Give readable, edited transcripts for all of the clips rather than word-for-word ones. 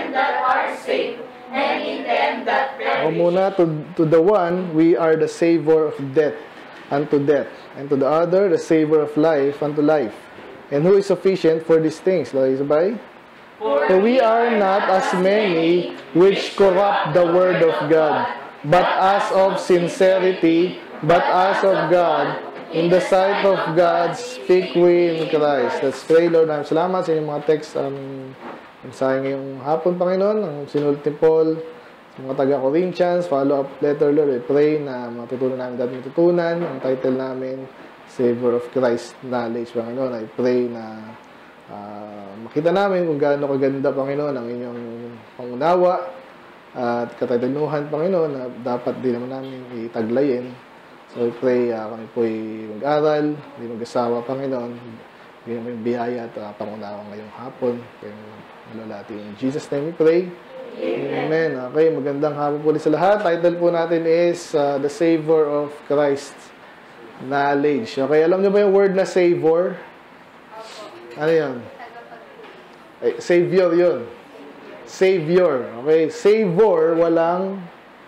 them that are saved, and in them that perish. O muna, to the one, we are the savor of death unto death, and to the other, the savor of life unto life. And who is sufficient for these things? Sabay? For we are not as many which corrupt the word of God, but as of sincerity, but as of God, in the sight of God, speak we in Christ. Let's pray, Lord. Salamat sa inyong mga text. Sa ngayong hapon, Panginoon, ang sinulat ni Paul, sa mga taga-Corinthians, follow-up letter, Lord. I pray na matutunan namin dati matutunan. Ang title namin, Savour of Christ Knowledge, Panginoon. I pray na makita namin kung gaano kaganda, Panginoon, ang inyong pangunawa at katatanuhan, Panginoon, na dapat din naman namin itaglayin. So, I pray kami po'y mag-aral, hindi mag-asawa, Panginoon. Hindi namin biyaya at pangunawa ngayong hapon. In Jesus' name we pray. Amen. Okay, magandang hapon po sa lahat. Title po natin is The Savour of Christ Knowledge. Okay, alam niyo ba yung word na savor? Ano yun? Savior yun. Savior. Okay, savor, walang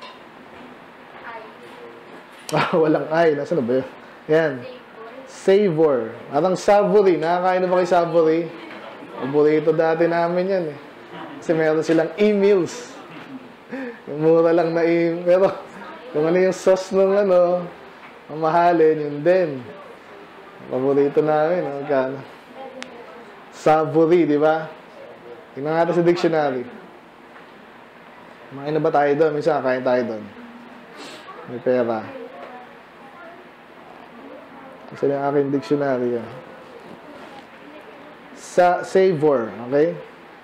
walang ay. Nasaan na ba yun? Yan. Savour. Parang savory. Nakakain na ba kayo savory? Paborito dati namin yan eh. Kasi meron silang emails. Yung mura lang na email. Pero kung ano yung sauce nung mamahalin, yun din. Paborito namin. Magkano? Savory, di ba? Tingnan natin sa dictionary. Kumain na ba tayo doon? Minsan kain tayo doon. May pera. Kasi yung aking dictionary yan. Savour, okay?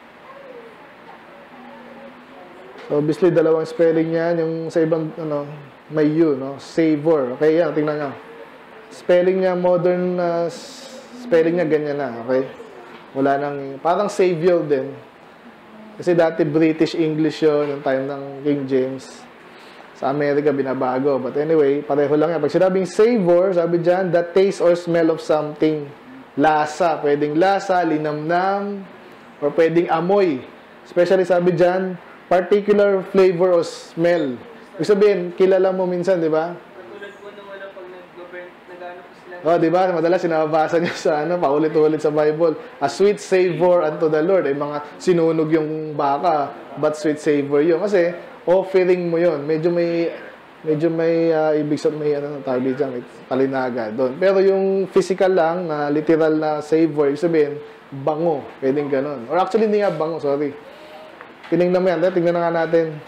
So, obviously, dalawang spelling yan. Yung sa ibang, may U, no? Savour. Okay, yan. Tingnan nyo. Spelling niya, modern spelling niya, ganyan na, okay? Wala nang, parang Savior din. Kasi dati British English yun, yung time ng King James. Sa Amerika, binabago. But anyway, pareho lang yan. Pag sinabing savour, sabi dyan, the taste or smell of something. Lasa. Pwedeng lasa, linamnam, or pwedeng amoy. Especially sabi dyan, particular flavor or smell. Ibig sabihin, kilala mo minsan, di ba? Katulad po nung pag nag-ano po sila. Oh, di ba? Madalas sinabasa niyo sa paulit-ulit sa Bible. A sweet savor unto the Lord. Ay mga sinunog yung baka, but sweet savor yun. Kasi, offering mo yun. Medyo may ibig sabihin, may tawag dyan, may palinaga doon. Pero yung physical lang, na literal na savor, ibig sabihin, bango. Pwedeng ganun. Or actually, hindi nga bango, sorry. Tinignan mo yan. Tingnan na nga natin.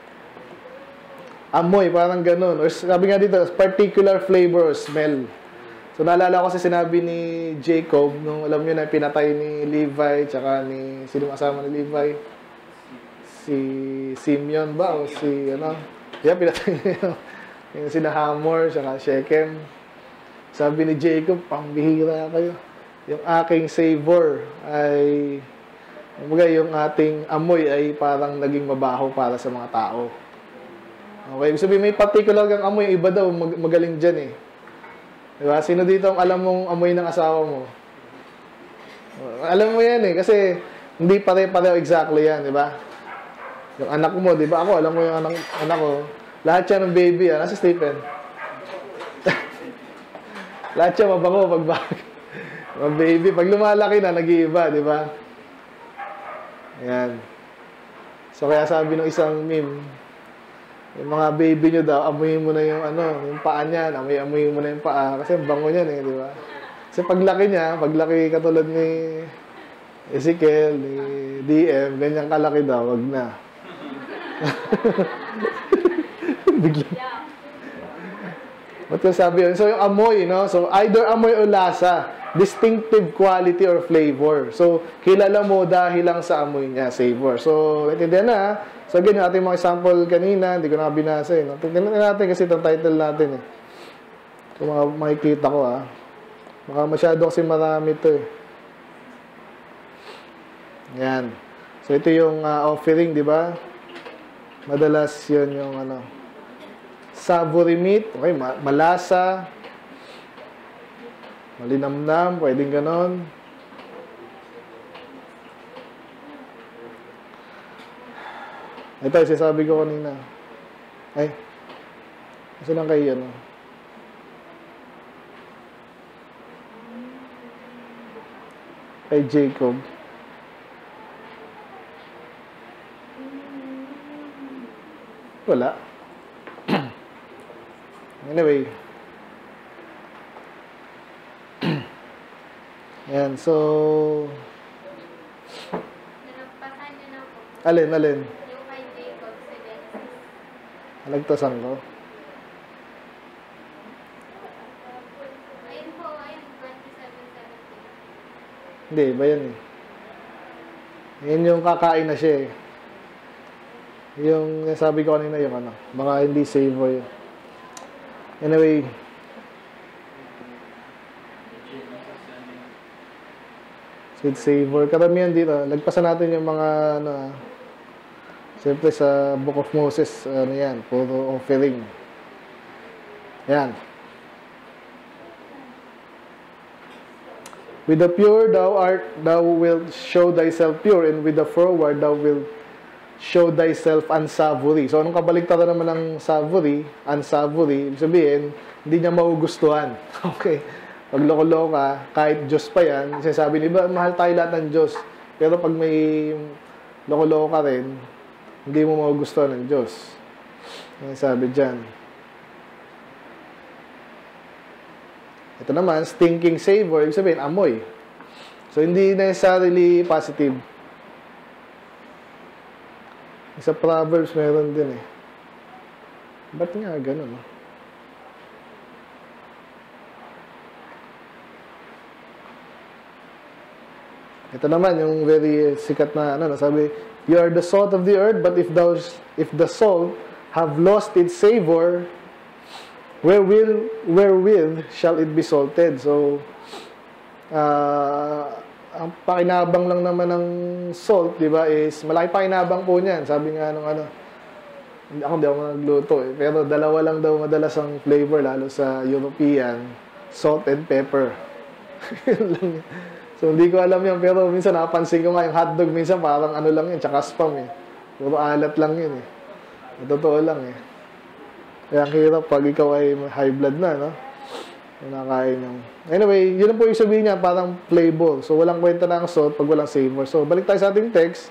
Amoy, parang ganun. Or sabi nga dito, particular flavor or smell. So, naalala ko kasi sinabi ni Jacob, nung alam nyo na pinatay ni Levi, tsaka ni, sino kasama ni Levi? Si Simeon ba? O si, pinatay niya yung sinahamor, tsaka Shechem. Sabi ni Jacob, pambihira kayo. Yung aking savor ay, yung ating amoy ay parang naging mabaho para sa mga tao. Okay, ibig sabihin may particular kang amoy, iba daw, magaling dyan eh. Diba? Sino dito ang alam mong amoy ng asawa mo? Alam mo yan eh, kasi hindi pare-pareho exactly yan, di ba? Yung anak mo, di ba? Ako, alam mo yung anak ko. Lahat yan ng baby, nasa Stephen. Lahat yan mabango pag mga baby. Pag lumalaki na, nag-iiba, di ba? Ayan. So, kaya sabi ng isang meme, yung mga baby nyo daw, amuyin mo na yung yung paa niyan, amuyin mo na yung paa. Kasi bango niyan eh, di ba? Kasi paglaki katulad ni Ezekiel, ni DM, ganyan kalaki daw, wag na. Bigla. Ba't ko sabi yun? So, yung amoy, So, either amoy o lasa, distinctive quality or flavor. So, kilala mo dahil lang sa amoy niya, savor. So, naintindihan na, So, again, yung ating mga example kanina, hindi ko na binasa eh. Tingnan natin kasi itong title natin eh. Kung makikita ko Baka masyado kasi marami ito eh. Yan. So, ito yung offering, di ba? Madalas yun yung savory meat. Okay, malasa. Malinamnam, pwedeng ganon. Ito, sinasabi ko kanina. Ay, kasi lang kayo yan. Kay Jacob. Wala. Anyway. Yan, so... Nalampasan niyo na po. Alin? Yung kay Jacob sa Genesis. Nagtasan ko. Ayun po, ayun, 27:17. Hindi, iba yan eh. Yan yung kakain na siya eh. Yung sabi ko kanina yung ano, baka hindi Savour yun. Anyway. Sweet Savour. Karamihan dito. Lagpasan natin yung mga ano, siyempre sa Book of Moses, ano yan, puro offering. Yan. With the pure thou wilt show thyself pure, and with the froward thou wilt show thyself unsavory. So, anong kabaligtaran naman ng savory, unsavory, ibig sabihin, hindi niya maugustuhan. Okay. Pag loko-loko ka, kahit Diyos pa yan, sinasabi niba, mahal tayo lahat ng Diyos. Pero pag may loko-loko ka rin, hindi mo maugustuhan ng Diyos. Yan sabi dyan. Ito naman, stinking savor, ibig sabihin, amoy. So, hindi necessarily positive. Sa Proverbs, meron din eh. Ba't nga ganun? No? Ito naman, yung very sikat na, ano, sabi, you are the salt of the earth, but if the salt have lost its savor, wherewith shall it be salted? So, ang pakinabang lang naman ng salt, di ba, is malaki pakinabang po niyan. Sabi nga nung ano, ako hindi ako nagluto eh, pero dalawa lang daw madalas ang flavor, lalo sa European, salt and pepper. So, hindi ko alam yan, pero minsan napansin ko nga yung hotdog, minsan parang ano lang yun, tsaka spam eh. Puro alat lang yun eh. Totoo lang eh. Kaya ang hirap pag ikaw ay high blood na, no? Nakain yung... Anyway, yun po yung sabihin niya, parang flavor. So, walang kwenta na ang salt pag walang savor. So, balik tayo sa ating text.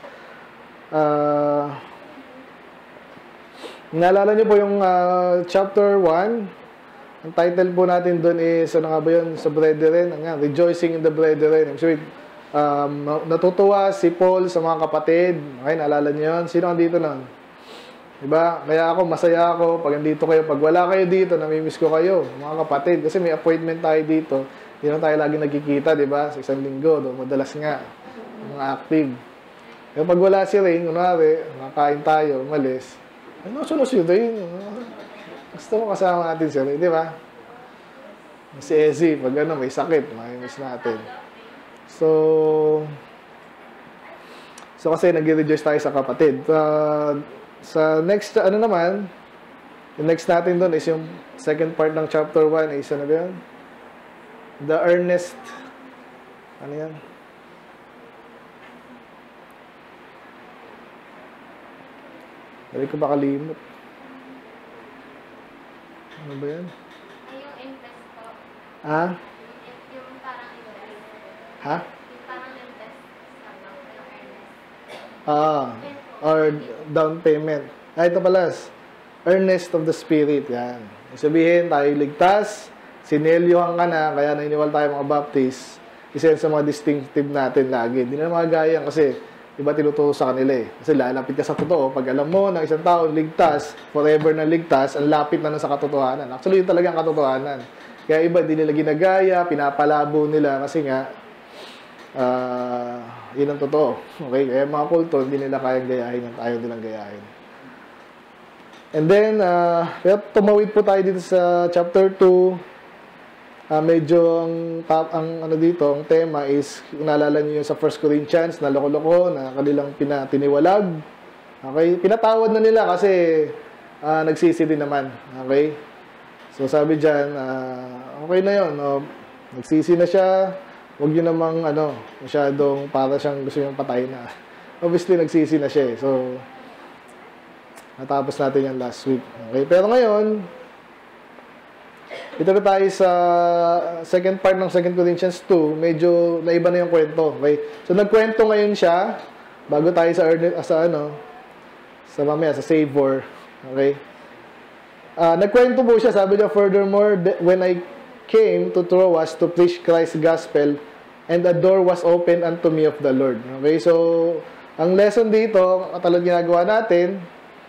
Naalala niyo po yung chapter 1. Ang title po natin doon is, ano nga ba yun, sa brethren, Rejoicing in the Brethren. So, natutuwa si Paul sa mga kapatid. Okay, naalala niyo yun? Sino ang dito nun? Diba? Kaya ako, masaya ako pag andito kayo. Pag wala kayo dito, namimiss ko kayo, mga kapatid. Kasi may appointment tayo dito. Hindi na tayo lagi nagkikita, diba? Sa isang linggo, madalas nga, mga active. Pero pag wala si Rain, kunwari, nakain tayo, umalis. Ano, sunod si Rain? Gusto mo kasama natin si Rain, diba? Si Ezzy, pag ano, may sakit, mamimiss natin. So kasi nag-rejoice tayo sa kapatid. Sa next, ano naman, yung next natin doon is yung second part ng chapter 1 is ano ba yun? The earnest, ano yan? Dali ko ba kalimot? Ano ba yan? Ay, yung invest po. Ha? Yung parang invest. Ha? Yung parang invest sa bank, yung earnest. Or down payment. Ito pala, earnest of the Spirit. Yan. Sabihin, tayo ligtas, sinelyohan ka na, kaya nainiwal tayo mga Baptist. Isa sa mga distinctive natin lagi. Hindi na magagaya kasi iba tinuturo sa kanila eh. Kasi lalapit ka sa totoo. Pag alam mo na isang tao ligtas, forever na ligtas, ang lapit na sa katotohanan. Actually, yun talaga ang katotohanan. Kaya iba, hindi nila ginagaya, pinapalabo nila kasi nga, yun ang totoo. Okay? Kaya mga kulto, hindi nila kayang gayahin ang tayo nilang gayahin. And then, tumawid po tayo dito sa chapter 2. Medyo ang ano dito, ang tema is, naalala niyo yung sa 1 Corinthians, na loko-loko, na kanilang pinatiniwalag. Okay? Pinatawad na nila kasi nagsisi din naman. Okay? So sabi dyan, okay na yun. Nagsisi na siya. Huwag yun namang masyadong para siyang gusto niyang patay na. Obviously, nagsisi na siya. So, Natapos natin yan last week. Okay, pero ngayon, dito na tayo sa second part ng 2 Corinthians 2. Medyo naiba na yung kwento. Okay? So, nagkwento ngayon siya bago tayo sa mamaya, sa Savour. Okay? Nagkwento po siya, sabi niya, furthermore, when I came to Troas to preach Christ's gospel, and the door was opened unto me of the Lord. Okay? So, ang lesson dito, katulad ginagawa natin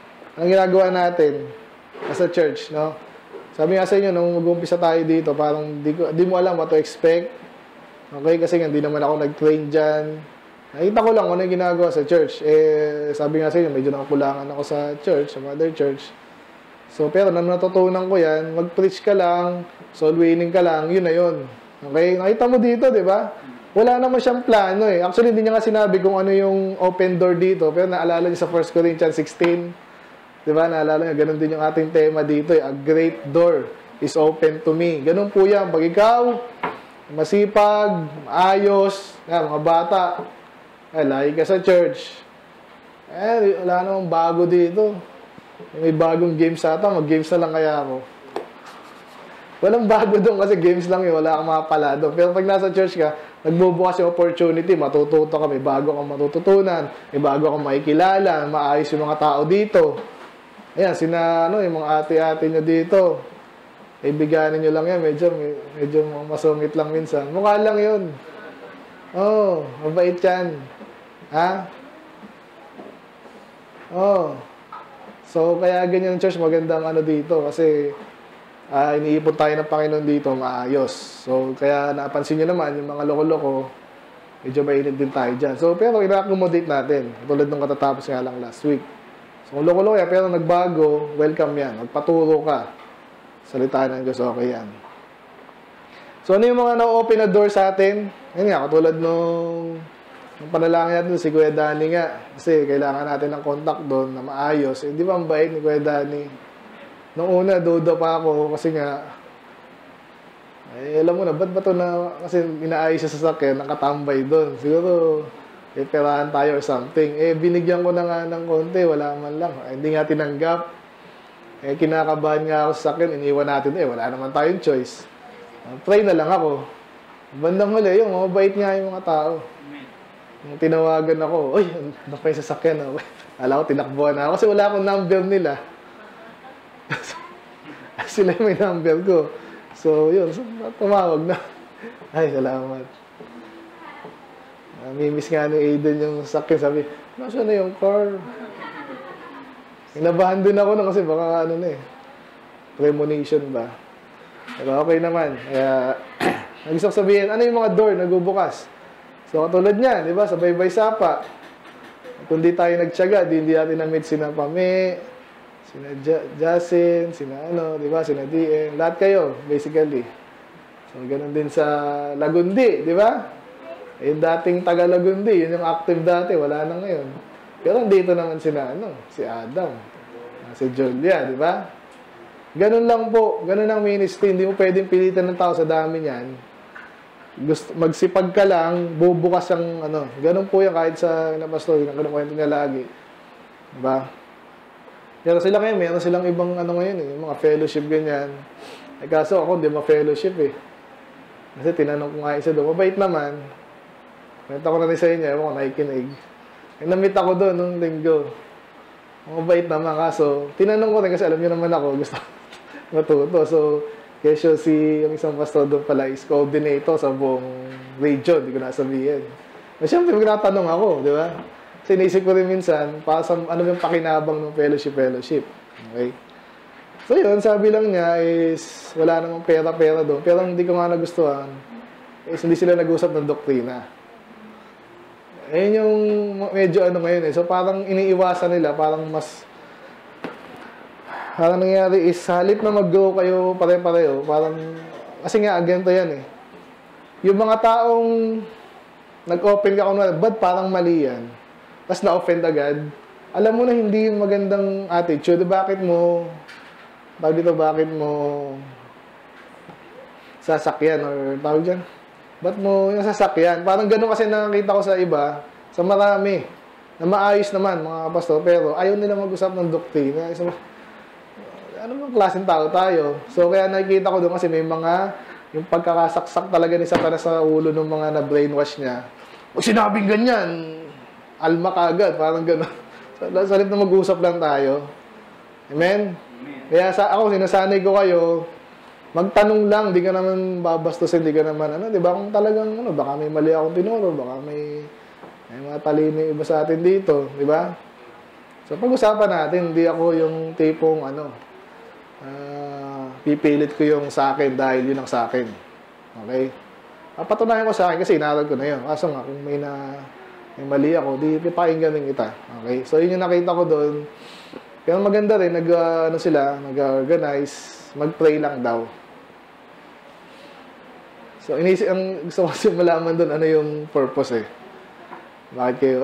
as a church, no? Sabi nga sa inyo, nung mag-umpisa tayo dito, parang di mo alam what to expect. Okay? Kasi nga, hindi naman ako nag-train dyan. Nakita ko lang kung ano yung ginagawa sa church. Sabi nga sa inyo, medyo nakakulangan ako sa church, sa mother church. So, pero nang natutunan ko yan, mag-preach ka lang, soul winning ka lang, yun na yun. Okay? Nakita mo dito, di ba? Wala naman siyang plano eh. Actually, hindi niya nga sinabi kung ano yung open door dito. Pero naalala niya sa 1 Corinthians 16, diba? Naalala nyo, ganun din yung ating tema dito. A great door is open to me. Ganun po yan. Pag ikaw, masipag, maayos, mga bata, lagi ka sa church. Wala namang bago dito. May bagong games ata, mag-games na lang kaya ako. Walang bago doon kasi games lang yun. Wala kang mapala doon. Pero pag nasa church ka, nagbubukas yung opportunity, matututo ka, may bago kang matututunan, may bago kang makikilala, maayos yung mga tao dito. Ayan, yung mga ate-ate nyo dito. Ibiganin nyo lang yan. Medyo masungit lang minsan. Mukha lang yun. Oh, mabait yan. Ha? Oh. So, kaya ganyan ang church, magandang dito. Kasi, iniipon tayo ng Panginoon dito, maayos. So, kaya napansin nyo naman, yung mga loko-loko, medyo mainit din tayo dyan. So, pero ina-accommodate natin. Tulad nung katatapos nga lang last week. So, kung loko-loko yan, pero nagbago, welcome yan. Magpaturo ka. Salita ng Diyos, okay yan. So, ano yung mga na-open na door sa atin? Yan nga, katulad nung panalangin natin si Kuya Danny nga. Kasi kailangan natin ng contact doon na maayos. Di ba ang bait ni Kuya Danny? Nung una, duda pa ako kasi nga, alam mo na, ba't ba ito na, kasi inaayos siya sa sakyan, nakatambay doon. Siguro, perahan tayo or something. Binigyan ko na nga ng konti, wala man lang. Hindi nga tinanggap. Kinakabahan nga ako sa sakyan, iniwan natin. Wala naman tayong choice. Try na lang ako. Bandang huli, yung mabait nga yung mga tao. Nung tinawagan ako, uy, ano pa yung sasakyan? Alam ko, tinakbuhan na ako kasi wala akong number nila. Sila yung may number ko. So, yun. So, tumawag na. Ay, salamat. Mimiss nga ni Aiden yung sasakyan. Sabi, nasa na yung car? Inabahan din ako kasi baka premonition ba? Pero okay naman. Kaya, gusto ko sabihin, ano yung mga door nagbubukas? So, katulad niyan, di ba? Sa Baybay Sapa. Kung di tayo nagtiyaga, hindi natin na-meet sina Pame, sina Jasin, sina di ba? Sina DM. Lahat kayo, basically. So, ganun din sa Lagundi, di ba? Yung dating taga Lagundi, yun yung active dati, wala na ngayon. Pero dito naman sina, si Adam, si Julia, di ba? Ganun lang po, ganun ang ministry. Hindi mo pwedeng pilitan ng tao sa dami niyan. Magsipag ka lang, bubukas ang ganun po yan kahit sa pastor, ganun kwento niya lagi. Diba? Pero sila ngayon, meron silang ibang ngayon yung mga fellowship ganyan. Kaso ako, hindi ma-fellowship Kasi tinanong ko nga isa doon, mabait naman. Kwento ko na rin sa inyo, ewan ko, nakikinig. Namit ako doon nung linggo. Mabait naman, kaso tinanong ko rin kasi alam niyo naman ako, gusto matuto. So, kesyo yung isang pastor doon pala is coordinator sa buong region, hindi ko nasabihin. Siyempre, magtatanong ako, di ba? Kasi naisip ko rin minsan, ano yung pakinabang ng fellowship. Okay? So yun, sabi lang niya is, wala namang pera-pera doon. Pero hindi ko nga nagustuhan, is hindi sila nag-usap ng doktrina. Ayun yung medyo ngayon So parang iniiwasan nila, parang nangyayari is, halip na mag-grow kayo pare-pareho, parang, kasi nga, ganito yan Yung mga taong nag-open ka kunwari, ba't parang mali yan? Tapos na-offend agad. Alam mo na hindi magandang attitude. Bakit mo sasakyan or tawag dyan? Ba't mo yung sasakyan? Parang gano'n kasi nakakita ko sa iba, sa marami. na maayos naman, mga pastor, pero ayaw nila mag-usap ng doktrina. Ano bang klaseng tao tayo? So, kaya nakikita ko doon kasi may mga, yung pagkakasaksak talaga ni Satanas sa ulo ng mga na-brainwash niya. O sinabing ganyan, alma ka agad, parang gano'n. Sa halip na mag-usap lang tayo. Amen? Kaya ako, sinasanay ko kayo, magtanong lang, di ka naman babastusin, di ka naman, di ba? Kung talagang, baka may mali akong tinuro, baka may mga talino iba sa atin dito, di ba? So, pag-usapan natin, hindi ako yung tipong, pipilit ko yung sa akin dahil yun ang sa akin. Okay? Patunayan ko sa akin kasi inaral ko na yun. Kaso nga, kung may mali ako, di pakinggan din kita. Okay? So, yun yung nakita ko doon. Pero maganda rin, nag-organize, mag-pray lang daw. So, ang gusto ko kasi malaman doon, ano yung purpose eh. Bakit kayo,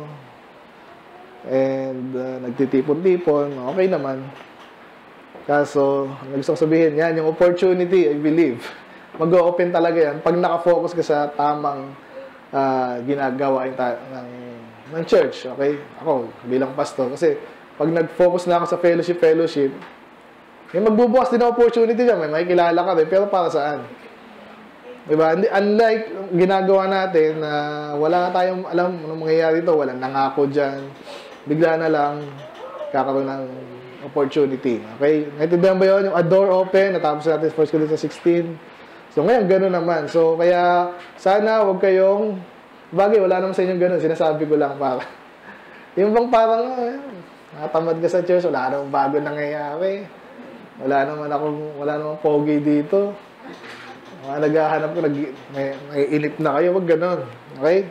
and nagtitipon-tipon, okay naman. Kaso, ang gusto ko sabihin, yan, yung opportunity, I believe, mag-o-open talaga yan pag nakafocus ka sa tamang ginagawa ng church, okay? Ako, bilang pastor, kasi pag nag-focus na ako sa fellowship, may magbubukas din ang opportunity dyan, may makikilala ka rin, pero para saan? Diba? Unlike ginagawa natin na wala tayong alam anong mangyayari dito, walang nangako dyan, bigla na lang kakaroon ng opportunity. Okay? Naintindihan ba yun? Yung a door open, natapos natin 1 Corinthians 16. So, ngayon, gano'n naman. So, kaya, sana huwag kayong, bagay, wala naman sa inyong gano'n. Sinasabi ko lang para. Yung bang parang, nakatamad ka sa church, wala namang bago nangyayari. Wala namang pogi dito. Mga naghahanap ko, may inip na kayo, wag gano'n. Okay?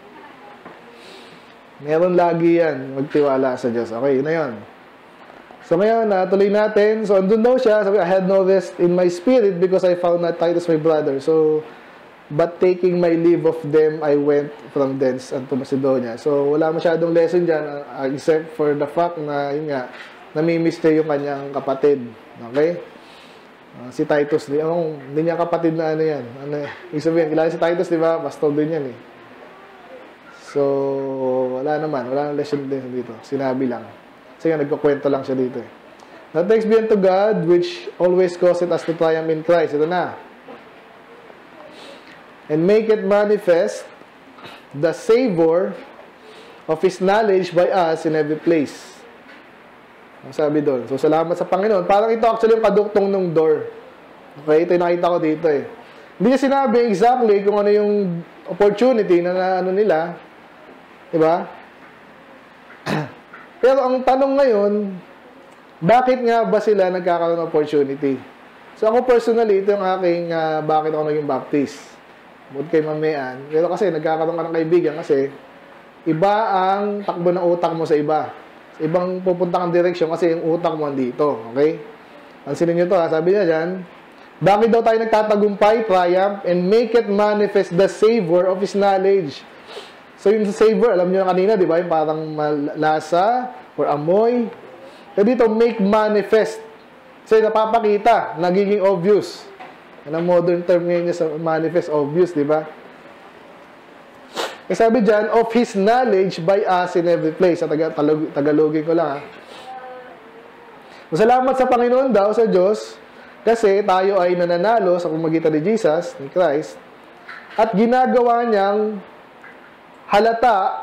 Meron lagi yan, magtiwala sa Diyos. Okay, yun na yun. So ngayon, tuloy natin. So andun daw siya, sabi, I had no rest in my spirit because I found not Titus my brother. So, but taking my leave of them, I went from thence unto Macedonia. So wala masyadong lesson dyan, except for the fact na, yun nga, namimiss niya yung kanyang kapatid. Okay? Si Titus, hindi niya kapatid na yan. Ibig sabihin, kilala si Titus, di ba? Pastor din yan eh. So, wala nang lesson din dito. Sinabi lang. Kasi nga, nagkukwento lang siya dito eh. Now, thanks be unto God, which always causeth us to triumph in Christ. Ito na. And make it manifest the savor of His knowledge by us in every place. Ang sabi doon. So, salamat sa Panginoon. Parang ito actually yung kaduktong ng door. Okay? Ito yung nakita ko dito eh. Hindi niya sinabi exactly kung ano yung opportunity na nila. Diba? Pero ang tanong ngayon, bakit nga ba sila nagkakaroon ng opportunity? So, ako personally, ito yung aking bakit ako naging Baptist. Bukod kay Mamean. Pero kasi nagkakaroon ka ng kaibigan kasi iba ang takbo ng utak mo sa iba. Ibang pupunta kang direksyon kasi yung utak mo andito. Okay? Pansinin nyo to ha. Sabi niya dyan, bakit daw tayo nagtatagumpay, triumph, and make it manifest the savor of His knowledge. So yung savor, alam nyo na kanina, di ba? Yung parang lasa or amoy. Pero dito, make manifest. Kasi napapakita, nagiging obvious. Yan ang modern term ngayon niya sa manifest, obvious, di ba? Kasi sabi dyan, of His knowledge by us in every place. Sa Tagalogin ko lang ha. Masalamat sa Panginoon daw, sa Diyos, kasi tayo ay nananalo sa pamamagitan ni Jesus, ni Christ, at ginagawa niyang halata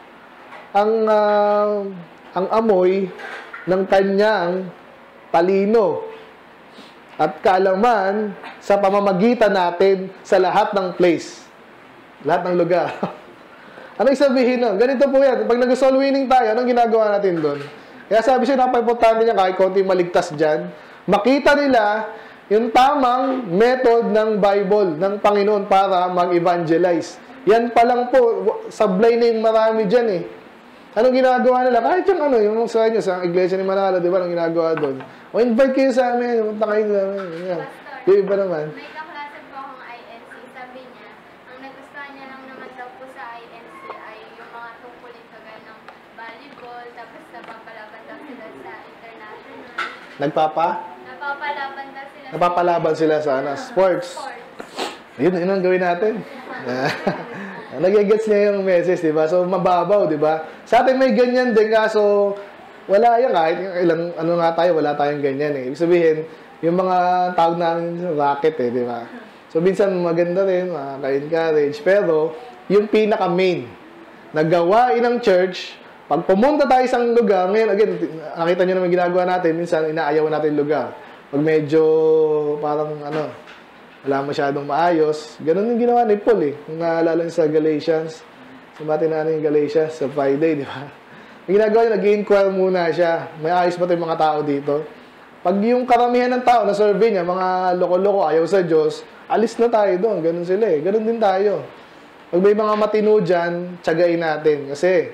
ang amoy ng kanyang talino at kaalaman sa pamamagitan natin sa lahat ng place, lahat ng lugar. Anong sabihin nun? Ganito po yan. Pag nag-soul winning tayo, anong ginagawa natin doon? Kaya sabi siya, napaka-importante niya kahit konti maligtas dyan, makita nila yung tamang method ng Bible, ng Panginoon para mag-evangelize. Yan pa lang po, sablay na yung marami dyan eh. Anong ginagawa nila? Kahit yung sa inyo, sa iglesia ni Manalo, di ba, anong ginagawa doon? O invite kayo sa amin, punta kayo sa amin. Yan. Yung iba naman. May kaklase po akong INC. Sabi niya, ang nagustuhan niya lang naman daw po sa INC ay yung mga tungkulin kagaya ng volleyball, tapos napapalaban daw sila sa international. Napapalaban daw sila. Napapalaban sila sa sports. Yun ang gawin natin. Nagigets niya yung message, di ba? So, mababaw, di ba? Sa atin may ganyan din, kaso wala yan. Kahit ilang, ano nga tayo, wala tayong ganyan eh. Ibig sabihin, yung mga tawag namin racket eh, di ba? So, minsan maganda rin, makaka-encourage. Pero, yung pinaka-main na gawain ng church, pag pumunta tayo sa isang lugar, ngayon, again, nakita nyo naman ginagawa natin, minsan inaayaw natin lugar. Pag medyo, parang, wala masyadong maayos. Ganun yung ginawa ni Paul eh. Kung naalala niyo sa Galatians, sumati na yung Galatians sa Friday, di ba? Yung ginagawa niya, nag-inquire muna siya. May ayos ba yung mga tao dito? Pag yung karamihan ng tao na survey niya, mga loko-loko, ayaw sa Diyos, alis na tayo doon. Ganun sila eh. Ganun din tayo. Pag may mga matino dyan, tsagain natin. Kasi,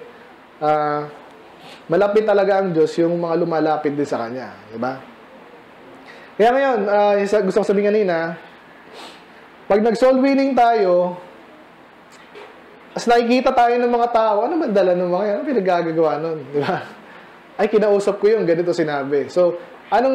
malapit talaga ang Diyos yung mga lumalapit din sa Kanya. Di ba? Kaya ngayon, gusto ko sabihin kanina, pag nag-soul winning tayo, as nakikita tayo ng mga tao, ano man dala ng mga yan? Ano pinagagagawa nun? Di ba? Ay, kinausap ko yung ganito sinabi. So, ano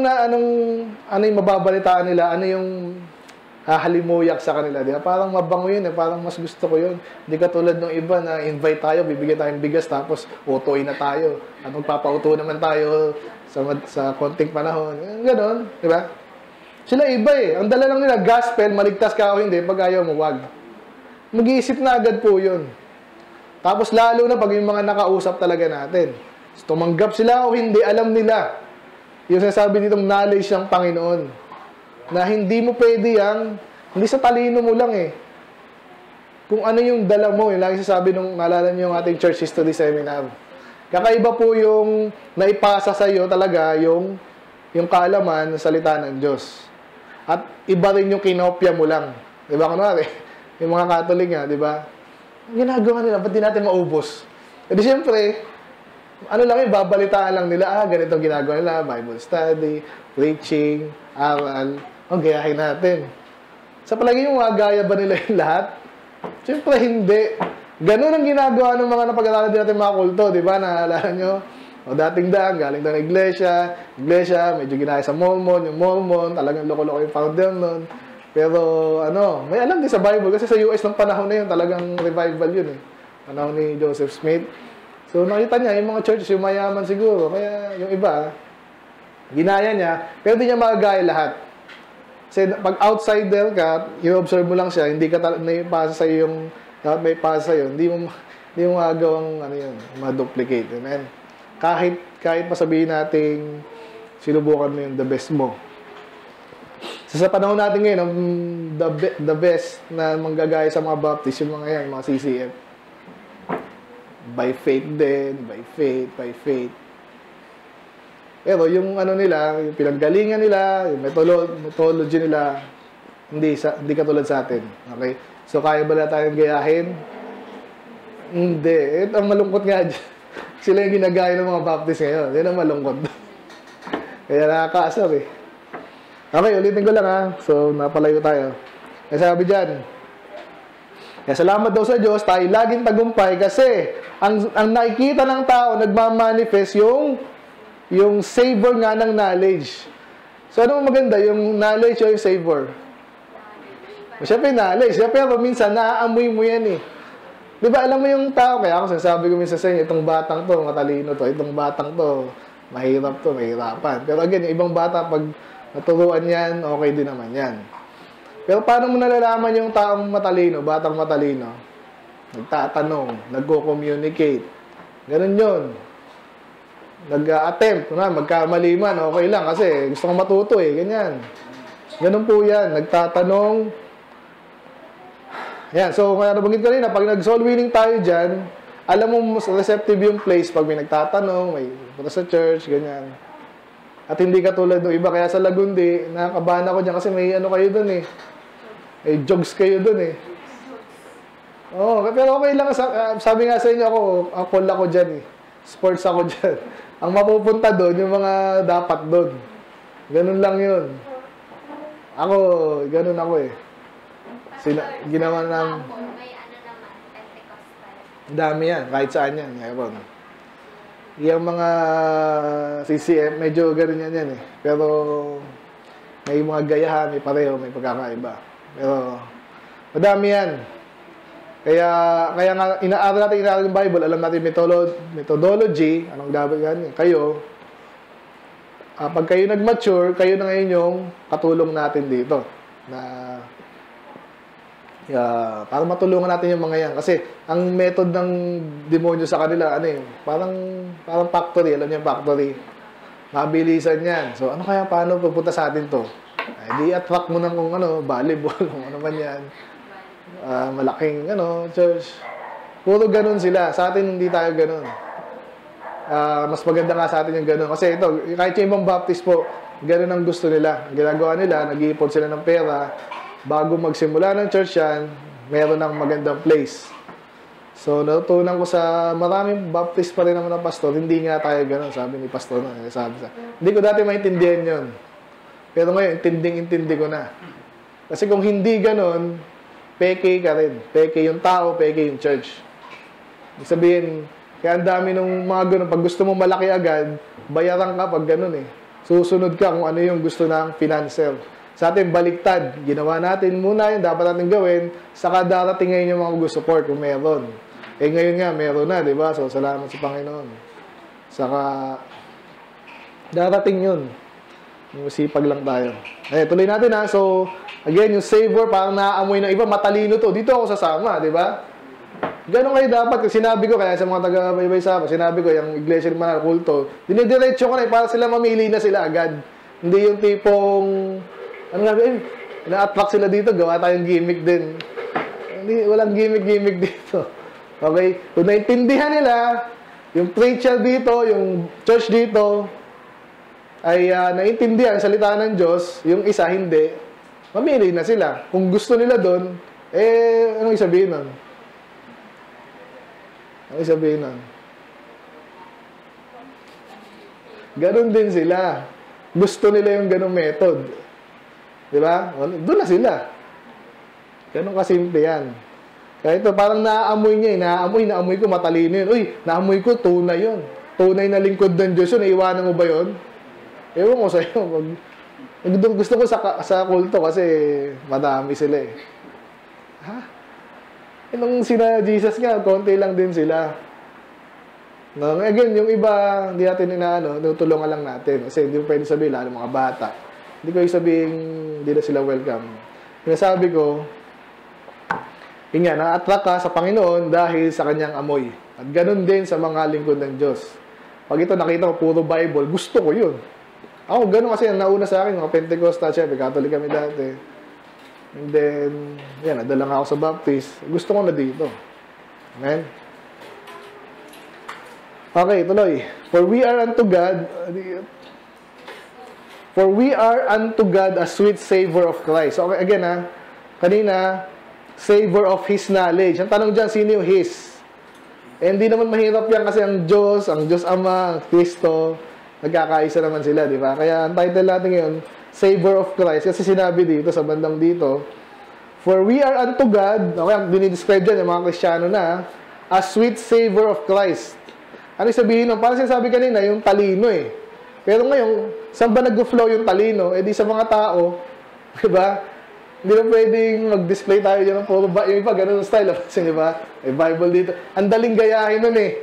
yung mababalitaan nila? Ano yung hahalimuyak sa kanila? Di ba? Parang mabango yun eh. Parang mas gusto ko yun. Hindi katulad ng iba na invite tayo, bibigyan tayong bigas, tapos utuin na tayo. At magpapauto naman tayo sa konting panahon. Ganon. Di ba? Sila iba eh. Ang dala lang nila, gospel, maligtas ka o hindi, pag ayaw mo, wag. Mag-iisip na agad po yun. Tapos lalo na pag yung mga nakausap talaga natin. Tumanggap sila o hindi, alam nila. Yung sinasabi ditong knowledge ng Panginoon. Na hindi mo pwede hindi sa talino mo lang eh. Kung ano yung dala mo, yung lagi sasabi nung, naalala niyo yung ating church history seminar. Kakaiba po yung naipasa sa iyo talaga yung kaalaman ng salita ng Diyos. At iba rin yung kinopya mo lang. Di ba? Kunwari, yung mga Catholic nga, di ba? Ang ginagawa nila, ba't di natin maubos? E di siyempre, lang yun, babalitaan lang nila, ganito ginagawa nila, Bible study, preaching, aral, gayahin natin. Sa palagi yung gaya ba nila yung lahat? Siyempre, hindi. Ganun ang ginagawa ng mga napag-aralan din natin mga kulto, di ba? Naalala nyo? O dating daan, galing daw ng iglesia, medyo ginaya sa Mormon, yung Mormon, talagang loko-loko yung founder nun. Pero, may alam din sa Bible, kasi sa US ng panahon na yun, talagang revival yun eh. Panahon ni Joseph Smith. So, nakita niya, yung mga churches, yung mayaman siguro, kaya yung iba, ginaya niya, pero di niya magagaya lahat. Kasi pag outsider ka, i-observe mo lang siya, hindi ka may pasa sa'yo yung, dapat may pasa sa'yo, hindi mo magagawang, ma-duplicate. Amen? Kahit masabihin nating sinubukan mo yung the best mo. So, sa panahon natin ngayon, the best na manggagaya sa mga Baptist, yung mga yan, mga CCF. By faith din, by faith. Pero yung nila, yung pinanggalingan nila, yung methodology nila, hindi katulad sa atin. Okay? So, kaya ba na tayong gayahin? Hindi. Ito ang malungkot nga dyan. Sila yung ginagaya ng mga Baptist ngayon. Yan ang malungkot. Kaya nakakaasar eh. Okay, ulitin ko lang ha. So, napalayo tayo. Kaya sabi dyan, kaya salamat daw sa Diyos, tayo laging tagumpay kasi ang nakikita ng tao, nagmamanifest yung savor nga ng knowledge. So, ano maganda? Yung knowledge o yung savor? Siyempre knowledge. Pero minsan, naaamoy mo yan eh. Di ba, alam mo yung tao, kaya ako sinasabi ko minsan sa inyo, itong batang to, matalino to, itong batang to, mahirapan. Pero again, yung ibang bata, pag naturuan yan, okay din naman yan. Pero paano mo nalalaman yung taong matalino, batang matalino? Nagtatanong, nagko-communicate. Ganun yun. Nag-attempt, magkamali man, okay lang, kasi gusto kong matuto eh, ganyan. Ganun po yan, nagtatanong. Yan, so kaya nabanggit ko rin na pag nag-soul winning tayo dyan, alam mo mas receptive yung place pag may nagtatanong, may punta sa church, ganyan. At hindi katulad ng iba, kaya sa Lagundi, nakakabahan ako dyan kasi may kayo dun eh. May jogs kayo dun eh. Oo, pero okay lang, sabi nga sa inyo ako dyan eh. Sports ako dyan. Ang mapupunta dun, yung mga dapat dun. Ganun lang yun. Ganun ako eh. Ginawa ng may naman, Pentecostal. dami yan, kahit saan yan, meron. Yung mga CCM, medyo gano'n yan eh. Pero may mga gayahan, may pareho, may pagkakaiba. Pero madami yan. Kaya nga, inaaral yung Bible, alam natin methodology, anong dapat yan, kayo. Pag kayo nag-mature, kayo na ngayon yung katulong natin dito. Na, para matulungan natin yung mga yan. Kasi, ang method ng demonyo sa kanila, parang factory, alam niyo yung factory. Mabilisan yan. So, paano pupunta sa atin to? Di-attract mo ng kung volleyball, kung ano man yan. Malaking, church. Puro ganun sila. Sa atin, hindi tayo ganun. Mas maganda nga sa atin yung ganun. Kasi ito, kahit yung ibang baptist po, ganun ang gusto nila. Ang ginagawa nila, nag-iipon sila ng pera. Bago magsimula ng church yan, meron ng magandang place. So, natutunan ko sa maraming baptist pa rin naman ng pastor, hindi nga tayo ganun, sabi ni pastor. Hindi ko dati maintindihan yun. Pero ngayon, intinding-intindi ko na. Kasi kung hindi ganun, peke ka rin. Peke yung tao, peke yung church. Ibig sabihin, kaya ang dami ng mga ganun. Pag gusto mo malaki agad, bayaran ka pag ganun eh. Susunod ka kung ano yung gusto ng financial. Sa atin, baliktad. Ginawa natin muna yung dapat natin gawin, saka darating ngayon yung mga gusto support kung meron. Ngayon nga, meron na, di ba? So, salamat sa Panginoon. Saka, darating yun. Masipag lang tayo. Tuloy natin ha. So, again, yung Savour, parang naaamoy ng iba, matalino to. Dito ako sasama, di ba? Ganun kayo dapat. Sinabi ko, kaya sa mga taga-baybay sa sinabi ko, yung iglesia ng mga kulto, dinidiretso ko na para sila mamili na sila agad. Hindi yung tipong, na-attract sila dito, gawa tayong gimmick din. Hindi, walang gimmick dito. Okay? Kung naintindihan nila, yung preacher dito, yung church dito, ay naintindihan ang salita ng Diyos, yung isa hindi, mamili na sila. Kung gusto nila doon, anong isabihin nun? Anong isabihin nun? Ganon din sila. Gusto nila yung ganong method. Diba? Doon na sila. Ganon kasimple yan. Kaya ito, parang naaamoy niya naamoy ko, matalino yun. Uy, naamoy ko, tunay yun. Tunay na lingkod ng Diyos yun. Iiwanan mo ba yun? Ewan ko sa'yo. Gusto ko sa kulto kasi madami sila eh. Ha? Nung sina Jesus nga, konti lang din sila. No, again, yung iba, hindi natin tutulungan lang natin. Kasi hindi mo pwede sabihin, lalo mga bata. Hindi ko sabihin, hindi na sila welcome. Sinasabi ko, yun nga, na-attract ka sa Panginoon dahil sa kanyang amoy. At ganun din sa mga lingkod ng Diyos. Pag ito nakita ko, puro Bible, gusto ko yun. Ako, ganun kasi ang nauna sa akin, mga Pentecostal, syempre, Catholic kami dati. And then, yan, nadala nga ako sa Baptist. Gusto ko na dito. Amen? Okay, tuloy. For we are unto God a sweet savor of Christ. So, okay, again kanina, savor of His knowledge. Ang tanong dyan, sino yung His? Hindi naman mahirap yan kasi ang Diyos Ama, ang Kristo, nagkakaisa naman sila, di ba? Kaya ang title natin ngayon, Savor of Christ. Kasi sinabi dito, sa bandang dito, for we are unto God, okay, dinidescribe dyan yung mga Kristiyano na, a sweet savor of Christ. Ano sabihin nun? Parang sinasabi kanina, yung talino eh. Pero ngayon, saan ba nag-flow yung talino? Di sa mga tao, di ba? Hindi na pwedeng mag-display tayo dyan ng puro ba. Yung iba, ganun ang style. Kasi, di ba? May Bible dito. Ang daling gayahin nun eh.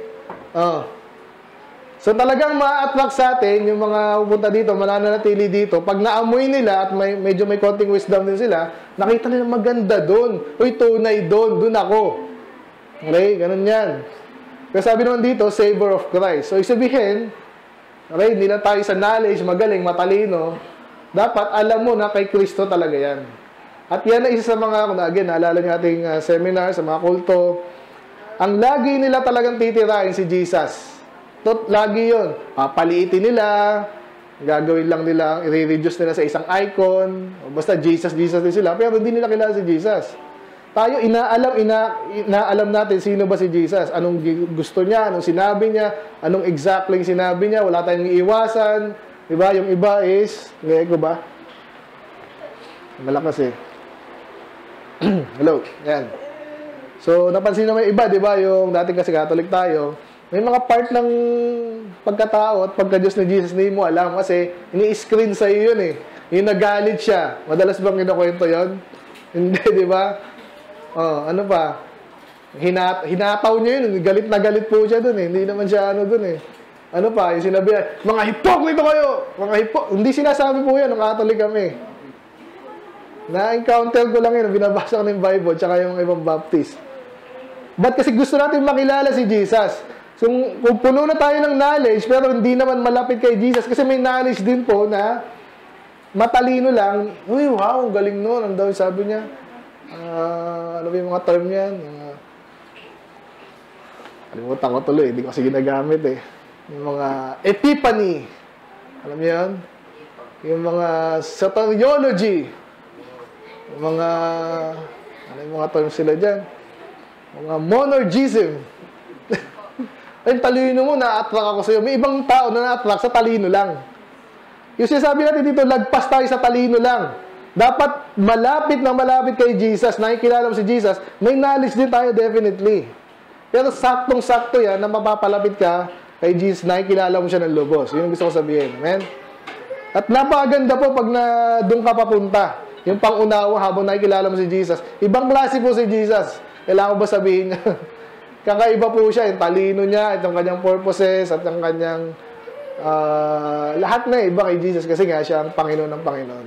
So, talagang ma-attract sa atin, yung mga pupunta dito, mananatili dito. Pag naamoy nila at medyo may konting wisdom din sila, nakita nila maganda doon. Uy, tunay doon. Doon ako. Okay? Ganun yan. Pero sabi naman dito, savor of Christ. So, isabihin, okay, hindi lang tayo sa knowledge, magaling, matalino. Dapat alam mo na kay Kristo talaga yan. At yan na isa sa mga, again, naalala niyo ating seminar sa mga kulto. Ang lagi nila talagang titirahin si Jesus. Lagi yun. Papaliitin nila, gagawin lang nila, i-reduce nila sa isang icon. Basta Jesus din sila. Pero hindi nila kilala si Jesus. Tayo, inaalam natin sino ba si Jesus. Anong gusto niya, anong sinabi niya, anong exactly sinabi niya. Wala tayong iiwasan. Diba? Yung iba is, ngayon ko ba? Malakas eh. Hello, yan. So, napansin naman yung iba, di ba? Yung dating kasi Catholic tayo, may mga part ng pagkatao at pagka-Diyos ni Jesus na mo alam kasi ini-screen sa iyo yun eh. Yung nagalit siya. Madalas bang kinakwento yun? Hindi, di ba? Ano pa? Hinataw niya yun. Galit na galit po siya dun eh. Hindi naman siya ano dun eh. Ano pa, yung sinabi, mga hipokrito kayo! Hindi sinasabi po yan, ng Catholic kami. Na-encounter ko lang yun, binabasa ko ng Bible, tsaka yung ibang Baptist. Ba't kasi gusto natin makilala si Jesus? So, kung puno na tayo ng knowledge, pero hindi naman malapit kay Jesus, kasi may knowledge din po na matalino lang, uy, wow, galing nun. Ang daw sabi niya, ano ba yung mga term yan? Alimutan ko tuloy, hindi ko kasi ginagamit eh. Yung mga epiphany. Alam niyo yun? Yung mga soteriology. Yung mga, ano yung mga terms sila dyan? Mga monergism. Ay, talino mo, na-attract ako sa'yo. May ibang tao na na-attract sa talino lang. Yung sinasabi natin dito, lagpas tayo sa talino lang. Dapat malapit na malapit kay Jesus, nakikilala mo si Jesus, may knowledge din tayo definitely. Pero saktong-sakto yan na mapapalapit ka kay Jesus, nakikilala mo siya ng lubos. Yun yung gusto ko sabihin. Amen? At napakaganda po pag doon ka papunta. Yung pangunawa habang nakikilala mo si Jesus. Ibang klase po si Jesus. Kailangan ko ba sabihin niya? Kakaiba po siya. Yung talino niya, itong kanyang purposes, at yung kanyang lahat na iba kay Jesus kasi nga siya ang Panginoon ng Panginoon.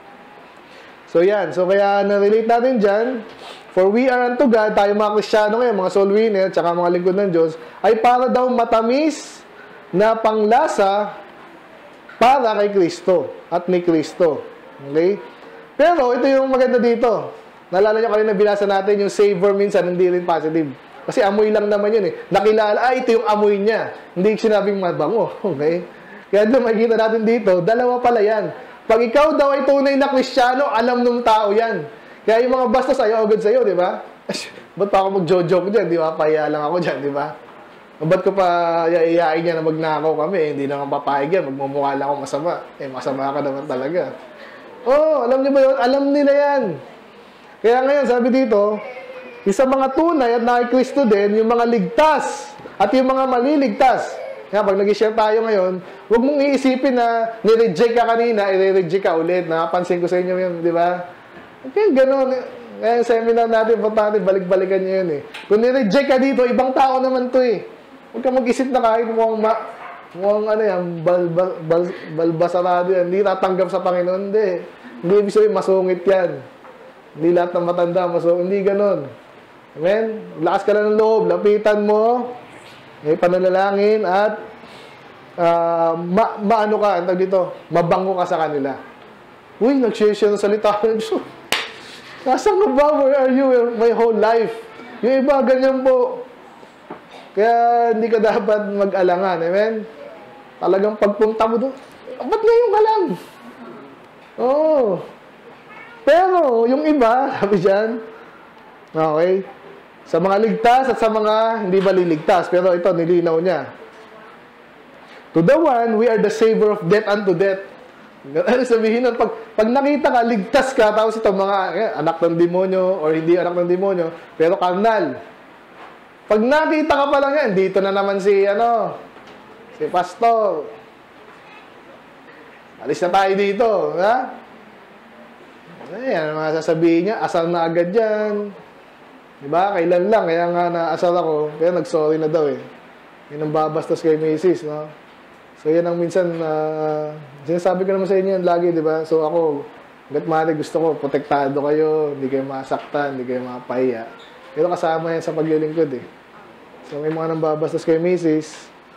So yan. So kaya na-relate natin dyan. For we are unto God, tayo mga Kristiyano ngayon, mga soul winner, tsaka mga lingkod ng Diyos, ay para daw matamis na panglasa para kay Kristo at ni Kristo. Okay? Pero ito yung maganda dito. Naalala nyo kanina binasa natin yung Savour minsan, hindi rin positive. Kasi amoy lang naman yun eh. Nakilala, ito yung amoy niya. Hindi sinabing mabango. Okay? Kaya doon makikita natin dito, dalawa pala yan. Pag ikaw daw ay tunay na Kristiyano, alam ng tao yan. Kaya yung mga bastos ayaw agad sa'yo, di ba? Ba't pa ako mag-joke dyan, di ba? Pahiya lang ako dyan, di ba? Ba't ko pa iyayain niya na magnakaw kami? Hindi na nga papayag yan, magmumukha lang ako masama. Eh, masama ka naman talaga. Oh, alam niyo ba yun? Alam nila yan. Kaya ngayon, sabi dito, isang mga tunay at nakikristo din, yung mga ligtas at yung mga maliligtas. Kaya pag nag-share tayo ngayon, huwag mong iisipin na nireject ka kanina, i-reject ka ulit. Nakapansin ko sa inyo yun, di ba? Okay, gano'n. Kaya yung seminar natin, importante, balik-balikan nyo yun eh. Kung nireject ka dito, ibang tao naman to eh. Huwag ka mag-isip na kahit mukhang ano yan, balbasarado yan. Hindi tatanggap sa Panginoon, hindi. Hindi ibig sabihin, masungit yan. Hindi lahat ng matanda, masungit. Hindi gano'n. Amen? Lakas ka lang ng loob, lapitan mo, may pananalangin, at maano ka, antag dito, mabango ka sa kanila. Uy, nag-share siya ng salita ng Diyos. Nasaan ka ba? Where are you? My whole life. Yung iba, ganyan po. Kaya hindi ka dapat mag-alangan. Amen? Talagang pagpunta mo doon, ba't ngayon ka lang? Oo. Pero, yung iba, sabi dyan, okay, sa mga ligtas at sa mga hindi maliligtas. Pero ito, nilinaw niya. To the one, we are the savor of death unto death. Ano sabihin nun? Pag nakita ka, ligtas ka, tapos ito mga anak ng demonyo or hindi anak ng demonyo, pero karnal. Pag nakita ka pa lang yan, dito na naman si pastor. Alis na tayo dito. Ha? Ayan, mga sasabihin niya, asal na agad yan. Diba? Kailan lang, kaya nga naasal ako. Kaya nag-sorry na daw eh. Yun ang babastos kay Macy's, no? So, yan ang minsan, sinasabi ko naman sa inyo yan lagi, di ba? So, ako, hanggat maaari gusto ko, protektado kayo, hindi kayo masaktan, hindi kayo mapahiya. Pero kasama yan sa paglilingkod eh. So, may mga nambabastos kay Mrs.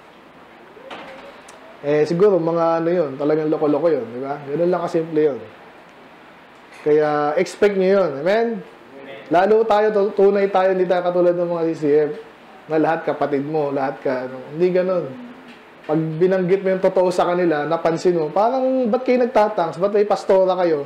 Siguro, mga ano yun, talagang loko-loko yun, di ba? Ganun lang kasimple yun. Kaya, expect nyo yun, amen? Lalo tayo, tunay tayo, hindi tayo katulad ng mga CCF, na lahat kapatid mo, lahat ka, hindi ganun. Pag binanggit mo yung totoo sa kanila, napansin mo, parang, ba't kayo nagtatangs? Ba't may pastora kayo?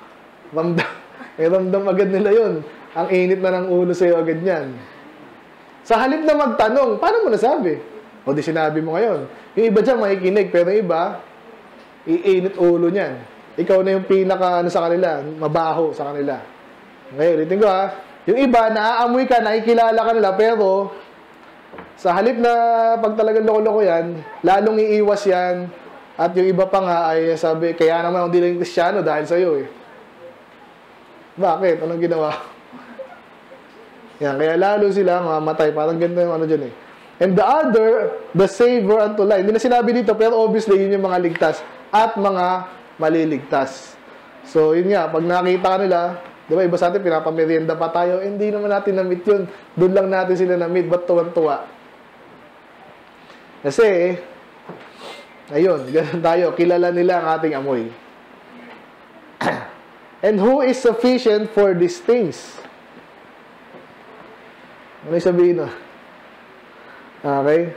Ramdam agad nila yun. Ang init na ng ulo sa'yo agad yan. Sa halip na magtanong, paano mo nasabi? O di sinabi mo ngayon. Yung iba dyan makikinig, pero yung iba, iinit ulo niyan. Ikaw na yung pinaka, sa kanila, mabaho sa kanila. Okay, ulitin ko ha. Yung iba, naaamoy ka, nakikilala ka nila, pero sa halip na pag talagang loko-loko yan, lalong iiwas yan. At yung iba pa nga ay sabi, kaya naman ako dilang Kristiyano dahil sa'yo eh. Bakit? Anong ginawa? Yan, kaya lalo sila mamatay. Parang ganito yung ano dyan eh. And the other, the Savour unto life. Hindi na sinabi dito, pero obviously, yun yung mga ligtas at mga maliligtas. So, yun nga, pag nakita ka nila, di ba, iba sa atin, pinapamerienda pa tayo, hindi naman natin na-meet yun. Doon lang natin sila na-meet, ba't tuwan-tuwa? Kasi, ayun, ganun tayo, kilala nila ang ating amoy. And who is sufficient for these things? Ano yung sabihin no? Okay?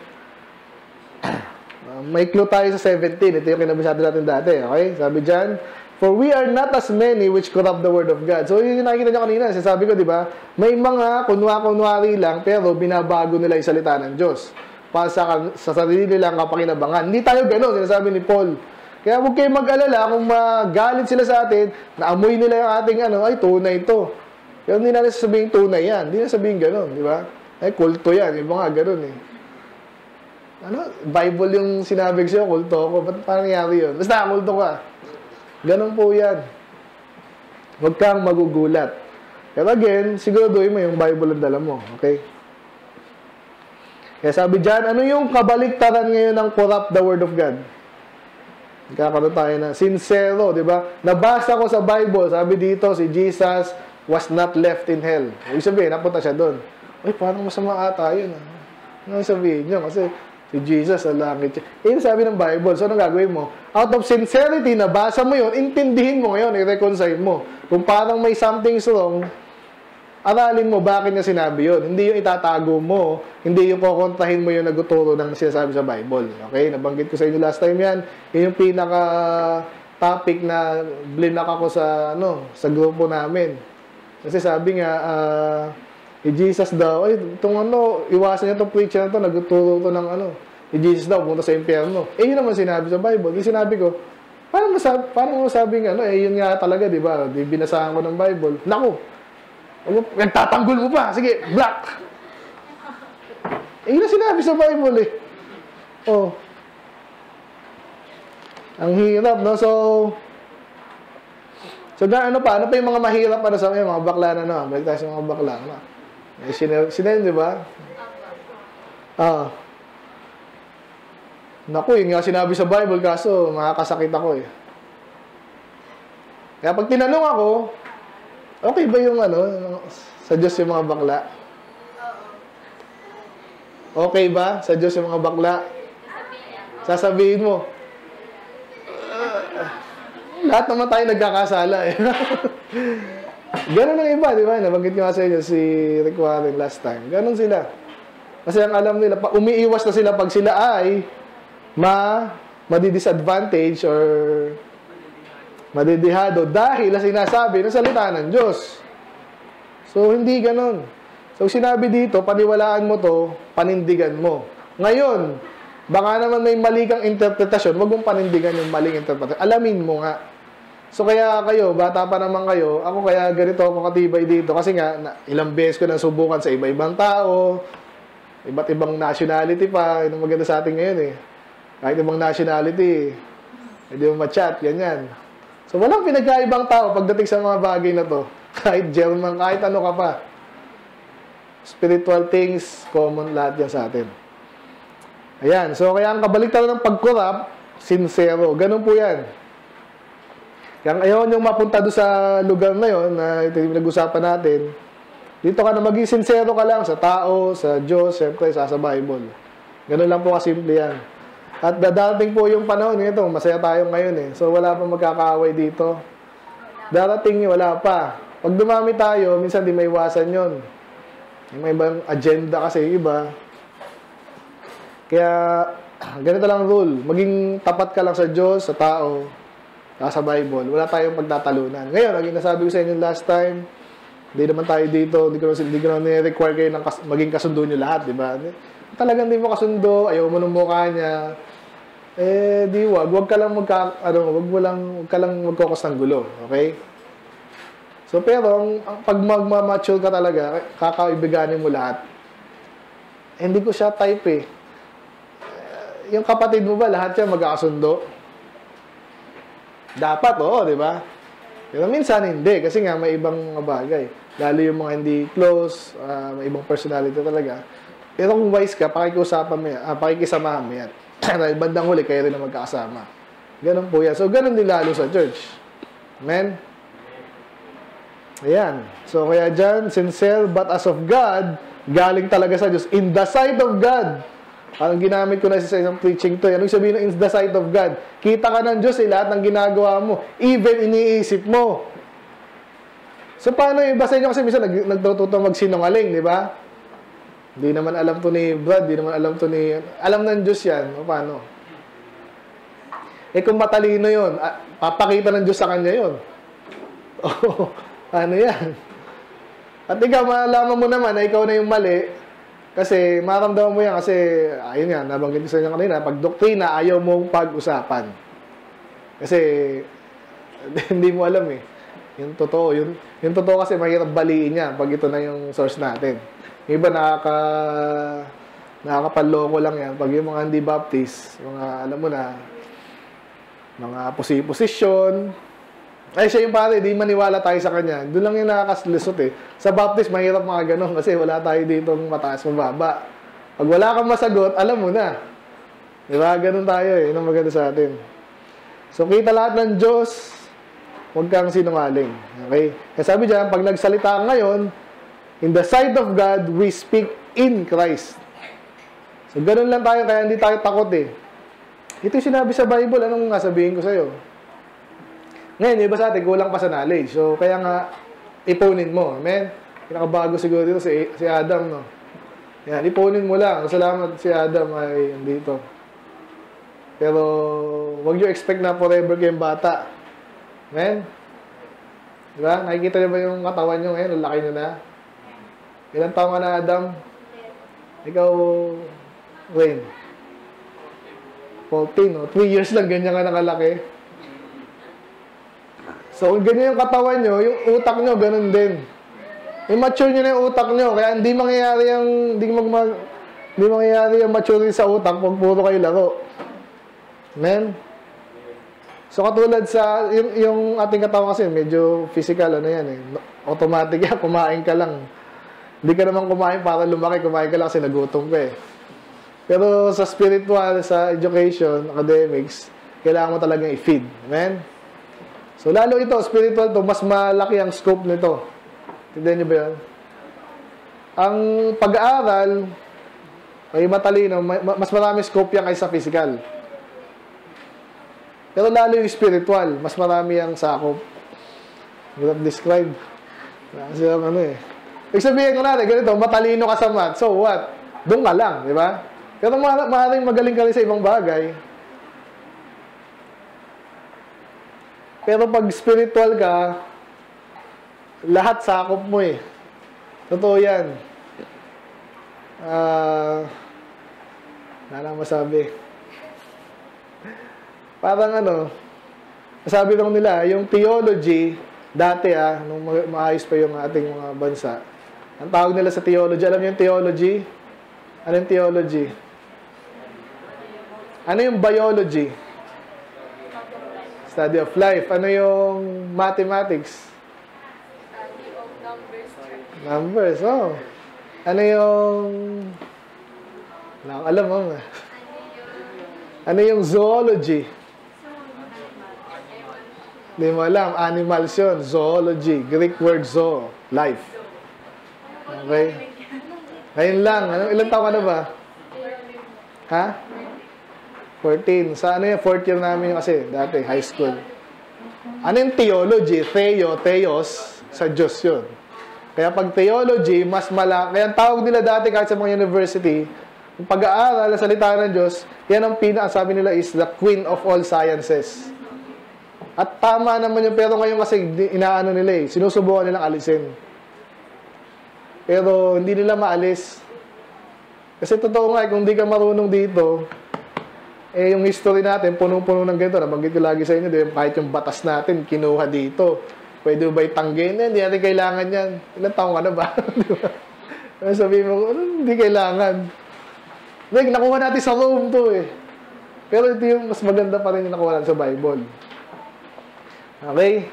May clue tayo sa 17. Ito yung kinabisado natin dati. Okay? Sabi dyan, for we are not as many which corrupt the word of God. So, yun yung nakikita nyo kanina. Sabi ko, di ba? May mga kunwari lang, pero binabago nila yung salita ng Diyos. Para sa sarili lang kapakinabangan. Hindi tayo gano'n, sinasabi ni Paul. Kaya huwag kayong mag-alala kung magalit sila sa atin, naamoy nila yung ating ay, tunay ito. Kaya hindi natin sasabihin tunay yan. Hindi na sabihin gano'n, di ba? Ay, kulto yan. Yung mga gano'n eh. Bible yung sinabi ko sa'yo, kulto ako. Ba't parang nangyari yun? Basta, kulto ka. Ganun po yan. Huwag kang magugulat. Pero again, siguraduhin mo yung Bible ang dala mo. Okay? Kaya sabi dyan, ano yung kabaliktaran ngayon ng corrupt the Word of God? Kakaroon tayo na sincero, di ba? Nabasa ko sa Bible, sabi dito, si Jesus was not left in hell. Ibig sabihin, napunta siya doon. Ay, parang masama ata yun. Ano sabihin nyo? Kasi si Jesus, sa langit siya. Yung sabi ng Bible. So, anong gagawin mo? Out of sincerity, nabasa mo yun, intindihin mo ngayon, i-reconcile mo. Kung parang may something's wrong, aralin mo bakit niya sinabi yun. Hindi yung itatago mo, hindi yung kukontrahin mo yung naguturo ng sinasabi sa Bible. Okay? Nabanggit ko sa inyo last time yan. Yun yung pinaka-topic na blinak ako sa, sa grupo namin. Kasi sabi nga, Jesus daw, ay, itong iwasan niya itong preacher na ito, nagturo ito ng Jesus daw, punta sa impyerno. Yun naman sinabi sa Bible. Yung sinabi ko, parang masabing, yun nga talaga, di ba? Binasahan ko ng Bible. Naku, nagtatanggol mo pa, sige, black. Yun ang sinabi sa Bible eh. Oh. Ang hirap, no? So ano pa yung mga mahirap para sa mga bakla na, balik tayo sa mga bakla, Sinend, di ba? Naku, yun nga sinabi sa Bible, kaso makakasakit ako eh. Kaya pag tinanong ako, okay ba yung sa Diyos yung mga bakla? Okay ba sa Diyos yung mga bakla? Sasabihin mo. Lahat naman tayo nagkakasala eh. Ganon ang iba, di ba? Nabanggit ko nga sa inyo si Rick Warren last time. Ganon sila. Kasi ang alam nila, umiiwas na sila pag sila ay madidisadvantage or madidihado dahil na sinasabi ng salita ng Diyos. So, hindi ganon. So, sinabi dito, paniwalaan mo to, panindigan mo. Ngayon, baka naman may mali kang interpretasyon, wag mong panindigan yung maling interpretasyon. Alamin mo nga. So, kaya kayo, bata pa naman kayo, ako kaya ganito ako katibay dito. Kasi nga, ilang beses ko nang subukan sa iba-ibang tao, iba't ibang nationality pa. Yun ang maganda sa atin ngayon eh. Kahit ibang nationality, hindi mo ma-chat, ganyan. So, walang pinagkaibang tao pagdating sa mga bagay na to. Kahit German, kahit ano ka pa. Spiritual things, common lahat yan sa atin. Ayan. So, kaya ang kabaliktaran ng pagkurap, sincero. Ganun po yan. Kaya ayaw niyong mapunta doon sa lugar na yon na ito yung nag-usapan natin. Dito ka na maging sincero ka lang sa tao, sa Diyos, siyempre sa Bible. Ganun lang po kasimple yan. At dadating po yung panahon nito, masaya tayo ngayon eh. So wala pa magkakaaway dito. Darating wala pa. Pag dumami tayo, minsan di maiwasan yon. May ibang agenda kasi iba. Kaya ganito lang rule. Maging tapat ka lang sa Diyos, sa tao, sa Bible. Wala tayong pagtatalunan. Ngayon, ang nasabi ko sa inyo last time, hindi naman tayo dito, hindi ko naman ni-require kayo ng maging kasundo nyo lahat, di ba? Talagang hindi mo kasundo, ayaw mo ng mukha niya, di wag ka lang wag ka lang magkokos ng gulo, okay? So, pero, pag magmamature ka talaga, kakaibiganin mo lahat. Hindi ko siya type eh. Yung kapatid mo ba, lahat siya magkakasundo? Dapat, oo, di ba? Pero minsan hindi, kasi nga may ibang mga bagay. Lalo yung mga hindi close, may ibang personality talaga. Pero kung wise ka, pakikiusapan mo yan, pakikisamahan mo yan. Dahil bandang huli, kayo rin na magkakasama. Ganun po yan. So, ganun din lalo sa church. Amen? Ayan. So, kaya dyan, sincere but as of God, galing talaga sa Diyos. In the sight of God. Parang ginamit ko na sa isang preaching to. Anong sabihin ng in the sight of God? Kita ka ng Diyos lahat ng ginagawa mo. Even iniisip mo. So, paano yung basa nyo kasi minsan nagtututo magsinungaling, di ba? Hindi naman alam to ni Brad, hindi naman alam to ni... Alam ng Diyos yan. O, paano? Kung matalino yun, papakita ng Diyos sa kanya yun. O, ano yan? At ikaw, malaman mo naman na ikaw na yung mali. Kasi maramdaman mo yan kasi, ayun nga, nabanggit ko sa inyo kanina, pag doktrina, ayaw mong pag-usapan. Kasi, hindi mo alam eh. Yung totoo, yung totoo kasi mahirap baliin niya pag ito na yung source natin. Yung iba nakakapanloko lang yan. Pag yung mga hindi baptist, mga, alam mo na, mga posisyon, ay siya yung pare, di maniwala tayo sa kanya. Doon lang yung nakakaslusot eh. Sa baptist, mahirap mga ganun kasi wala tayo dito mataas, mababa. Pag wala kang masagot, alam mo na. Diba? Ganun tayo eh. Yun ang maganda sa atin. So, kita lahat ng Diyos, huwag kang sinungaling. Okay? Kaya sabi dyan, pag nagsalita ngayon, in the sight of God, we speak in Christ. So, ganun lang tayo, kaya hindi tayo takot eh. Ito yung sinabi sa Bible, anong sabihin ko sa'yo? Ngayon, iba sa atin, kulang pa sa knowledge. So, kaya nga, ipunin mo. Amen? Pinakabago siguro dito si Adam, no? Yan, ipunin mo lang. Salamat si Adam ay andito. Pero, wag nyo expect na forever kayong bata. Amen? Diba? Nakikita niyo ba yung katawan nyo ngayon? Ang laki nyo na. Ilang taon ka na, Adam? Ikaw, Wayne? 14, no? 3 years lang, ganyan ka nakalaki. So, kung ganyan yung katawan nyo, yung utak nyo, ganun din. I-mature nyo na yung utak nyo. Kaya hindi mangyayari yung maturity sa utak pag puro kayo laro. Amen? So, katulad sa, yung ating katawan kasi, medyo physical, ano yan eh. Automatic yan, kumain ka lang. Hindi ka naman kumain para lumaki, kumain ka lang kasi nagutom ka eh. Pero sa spiritual, sa education, academics, kailangan mo talagang i-feed. Amen? So, lalo ito, spiritual to, mas malaki ang scope nito. Tindihan niyo ba yan? Ang pag-aaral, may matalino, mas marami scope yan kaysa physical. Pero lalo yung spiritual, mas marami ang sakop. Hirap describe. Kasi ano eh. Ibig sabihin ko natin, ganito, matalino ka sa math, so what? Doon ka lang, di ba? Pero maaaring magaling ka rin sa ibang bagay. Pero pag spiritual ka, lahat sakop mo eh. Totoo yan. Wala lang masabi. Parang ano, masabi lang nila, yung theology, dati nung maayos pa yung ating mga bansa, ang tawag nila sa theology, alam niyo yung theology? Ano yung theology? Ano yung biology? Study of life. Ano yung mathematics? Study of numbers. Numbers, oh. Ano yung... alam mo. Ano yung zoology? Hindi mo alam. Animals yun. Zoology. Greek word zoo. Life. Okay? Ngayon lang. Ilan taon ka na ba? Ha? 14. Sa ano yung 4th year namin kasi dati, high school. Ano yung theology? Theos, sa Diyos yun. Kaya pag theology, mas malaki. Kaya ang tawag nila dati kahit sa mga university, yung pag-aaral, salita ng Diyos, yan ang sabi nila is the queen of all sciences. At tama naman yun, pero ngayon kasi inaano nila sinusubukan nilang alisin. Pero hindi nila maalis. Kasi totoo nga, kung hindi ka marunong dito, yung history natin, punong-puno ng ganito. Nabanggit ko lagi sa inyo, kahit yung batas natin, kinuha dito. Pwede ba itanggain? Hindi natin kailangan yan. Ilang taong ka na ba? Sabihin mo, hindi kailangan. Nakuha natin sa Rome to eh. Pero ito yung mas maganda pa rin yung nakuha natin sa Bible. Okay? So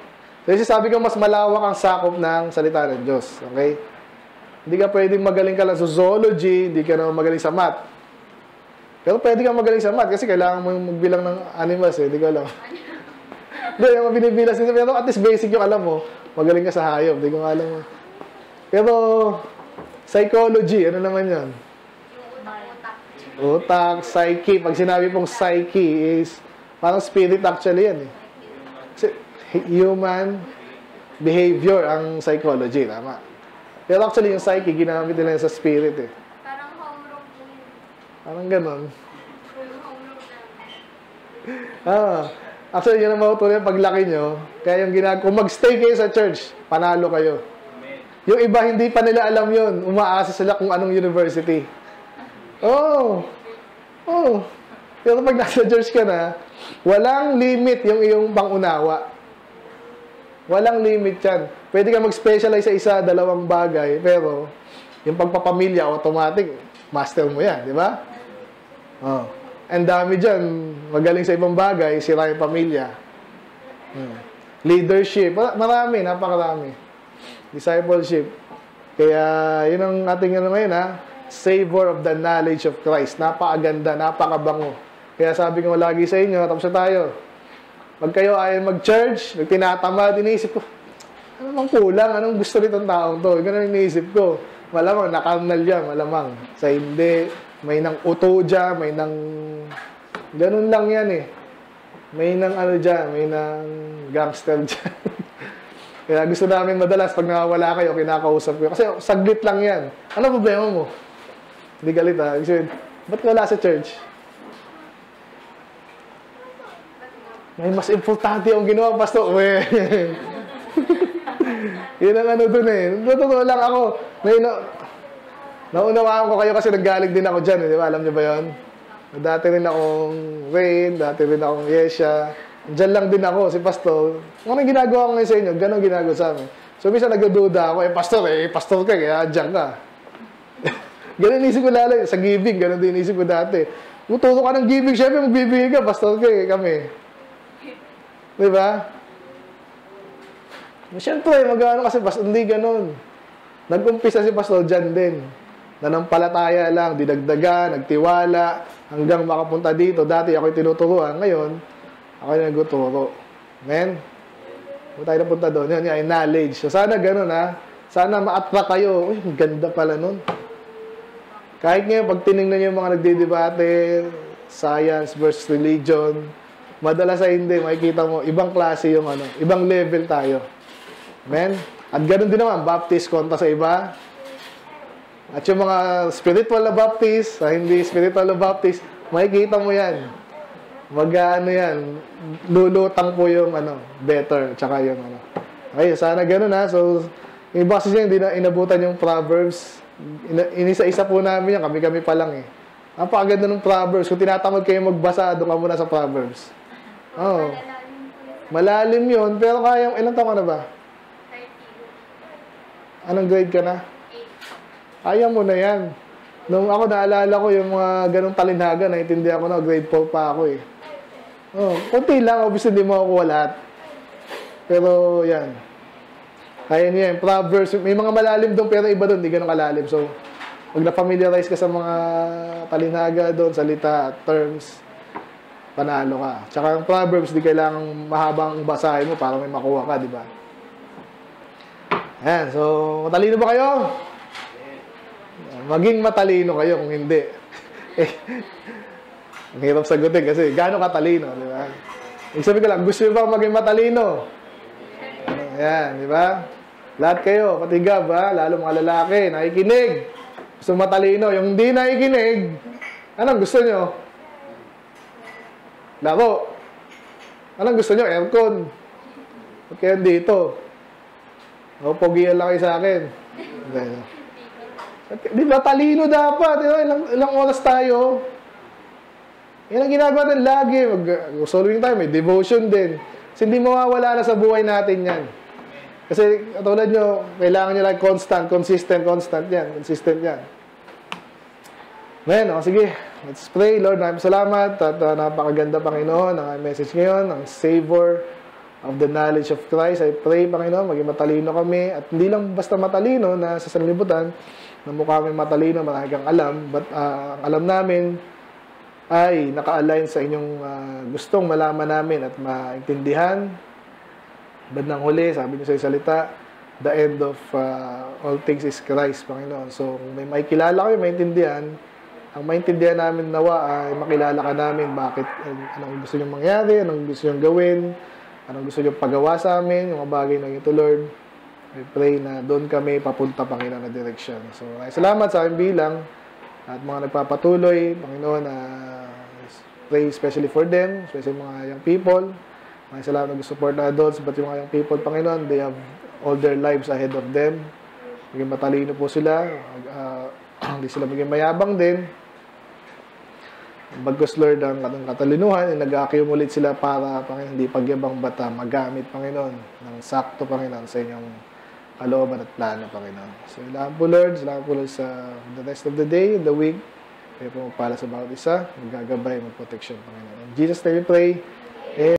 Kasi sabi ko, mas malawak ang sakop ng salita ng Diyos. Okay? Hindi ka pwedeng magaling ka lang sa zoology, hindi ka naman magaling sa math. Pero pwede ka magaling sa math kasi kailangan mo magbilang ng animals eh. Hindi ko alam. Hindi, yung binibilas nito. Pero at least basic yung alam mo. Magaling ka sa hayop. Hindi ko alam mo. Pero, psychology, ano naman yan? Yung utak-utak. Utak, psyche. Pag sinabi pong psyche is, parang spirit actually yan eh. Kasi, human behavior ang psychology, tama. Pero actually, yung psyche, ginamit nila sa spirit eh. Parang homeroom po yun. Parang ganon. Yung homeroom namin. Actually, yun ang mautuloy paglaki nyo. Kaya yung kung mag-stay kayo sa church, panalo kayo. Yung iba, hindi pa nila alam yun. Umaasa sila kung anong university. Oh. Pero pag nasa church ka na, walang limit yung iyong pangunawa. Walang limit yan. Pwede ka mag-specialize sa isa, dalawang bagay, pero yung pagpapamilya, automatic, master mo yan, di ba? Oh. And dami dyan, magaling sa ibang bagay, sira yung pamilya. Leadership, marami, napakarami. Discipleship. Kaya, yun ang ating ano ngayon, savor of the knowledge of Christ. Napakaganda, napakabango. Kaya sabi ko lagi sa inyo, tapos na tayo. Pag kayo ay mag-church, tinatamad, iniisip ko, ano bang kulang? Anong gusto nitong taong to? Ganun iniisip ko. Malamang, nakarnal yan, malamang. Sa hindi, may nang uto dyan, may nang... Ganun lang yan eh. May nang ano dyan, may nang gangster dyan. Kaya gusto namin madalas, pag nawawala kayo, kinakausap ko. Kasi saglit lang yan. Ano problema mo? Hindi galit ha. Kasi, ba't wala sa church? May mas importante yung ginawa, pastor. Yun ang ano dun eh. Totoo lang ako. Naunawaan ko kayo kasi naggaling din ako dyan. Di ba? Alam niyo ba yun? Dati rin akong Rain, dati rin akong Yesha. Diyan lang din ako, si pastor. Anong ginagawa ko ngayon sa inyo? Ganon ginagawa sa amin. So, minsan nagdududa ako, pastor ka, kaya dyan ka. Ganon inisip ko lalo. Sa giving, ganon din inisip ko dati. Tuturo ka ng giving, syempre magbibigay ka, pastor ka kami. Diba? Siyempre, mag-ano kasi, hindi ganon. Nag-umpisa si pastor dyan din. Nanampalataya lang, dinagdaga, nagtiwala, hanggang makapunta dito. Dati ako'y tinuturuan. Ngayon, ako yung nagtuturo. Amen? Kung tayo napunta doon, yun yung knowledge. So, sana ganun Sana ma-attract kayo. Uy, ganda pala nun. Kahit ngayon, pag tinignan yung mga nagdidebate, science versus religion, madalas ay hindi, makikita mo, ibang klase yung ibang level tayo. Amen? At ganun din naman, Baptist kontra sa iba. At yung mga spiritual na Baptist, hindi spiritual na Baptist, makikita mo yan. Yan, lulutang po yung better, tsaka yung Okay, sana ganun So, yung iba kasi hindi na inabutan yung Proverbs. Inisa-isa po namin yan, kami-kami pa lang eh. Napakaganda ng Proverbs. Kung tinatamad kayo magbasa, doon ka muna sa Proverbs. Oh. Malalim yun, pero kaya, ilang taon ka na ba? 30. Anong grade ka na? 8. Kaya mo na yan. Nung ako naalala ko yung mga ganong talinhaga, naintindihan ko na, grade 4 pa ako eh. Oh, konti lang, obviously hindi mo makukuha lahat. Pero yan. Kaya niya yan. Proverbs, may mga malalim doon, pero iba doon, hindi ganun kalalim. So, pag na-familiarize ka sa mga talinhaga doon, salita, terms, panalo ka. Tsaka ang Proverbs, di kailangang mahabang basahin mo para may makuha ka, di ba? Ayan, so, matalino ba kayo? Maging matalino kayo kung hindi. Ang hirap sagutin kasi gaano katalino, di ba? Sabi ko lang, gusto nyo ba maging matalino? Ayan, di ba? Lahat kayo, pati Gab, lalo mga lalaki, nakikinig. Gusto matalino. Yung hindi nakikinig, anong gusto nyo? Laro. Anong gusto nyo? Aircon. Okay, dito. Pogiyan lang kayo sa akin. Di ba, talino dapat. Ilang oras tayo. Yan ang ginagawa natin lagi. Mag-solving tayo, may devotion din. Kasi hindi mawawala na sa buhay natin yan. Kasi, katulad nyo, kailangan nyo lang constant yan. Consistent yan. Amen, sige. Let's pray. Lord, maraming salamat. At napakaganda, Panginoon, ang message ngayon, ang Savour of the knowledge of Christ. I pray, Panginoon, maging matalino kami. At hindi lang basta matalino na sa sanlibutan, na mukha kami matalino, marami kang alam, but ang alam namin ay naka-align sa inyong gustong malaman namin at maintindihan. Bandang huli, sabi niyo sa salita, the end of all things is Christ, Panginoon. So, kung may makikilala kayo, maintindihan, ang maintindihan namin nawa ay makilala ka namin bakit, anong gusto niyong mangyari, anong gusto niyong gawin, anong gusto niyong pagawa sa amin, yung mga bagay na ito, Lord. I pray na doon kami papunta, Panginoon, na direction. So, salamat sa aking bilang at mga nagpapatuloy, Panginoon, pray especially for them, especially mga young people. Maraming salamat na support na adults, but yung mga young people, Panginoon, they have all their lives ahead of them. Maging matalino po sila, hindi sila maging mayabang din. Bagkus, Lord, ang katalinuhan, nag-accumulate sila para, Panginoon, hindi pagyabang bata, magamit, Panginoon, ng sakto, Panginoon, sa inyong kalooban at plano, Panginoon. So, salamat po, Lord. Salamat po, Lord, sa the rest of the day, the week. Kayo po magpala sa bawat isa, maggagabay, magprotection, Panginoon. In Jesus' name we pray.